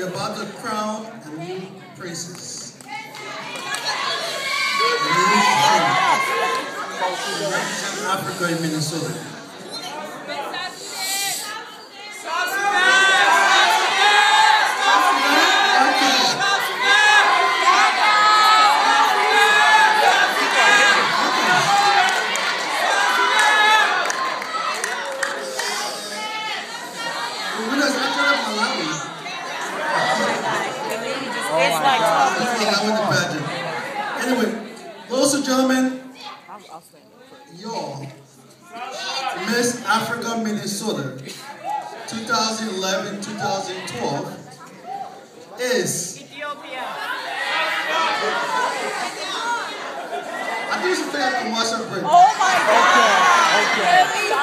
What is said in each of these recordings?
about to crown a new princess. Africa in Minnesota. Anyway, ladies and gentlemen, your Miss Africa Minnesota 2011-2012 is Ethiopia. I think you should play a commercial break. Oh my God! Okay.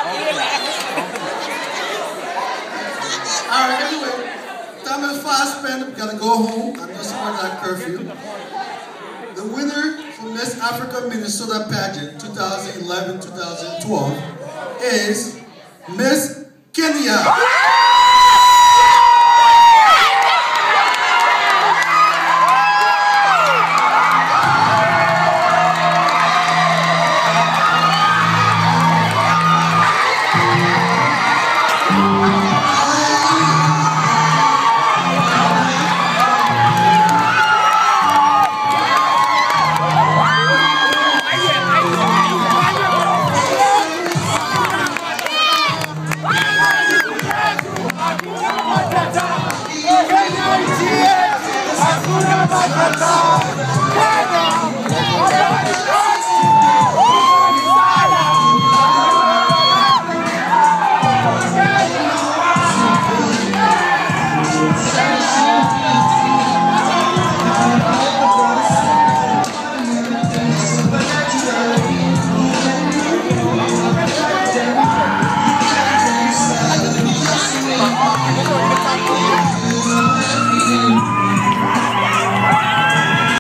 Alright, anyway, time is fast spent. We gotta go home. I know someone's at curfew. The winner for Miss Africa Minnesota pageant 2011-2012 is Miss Kenya.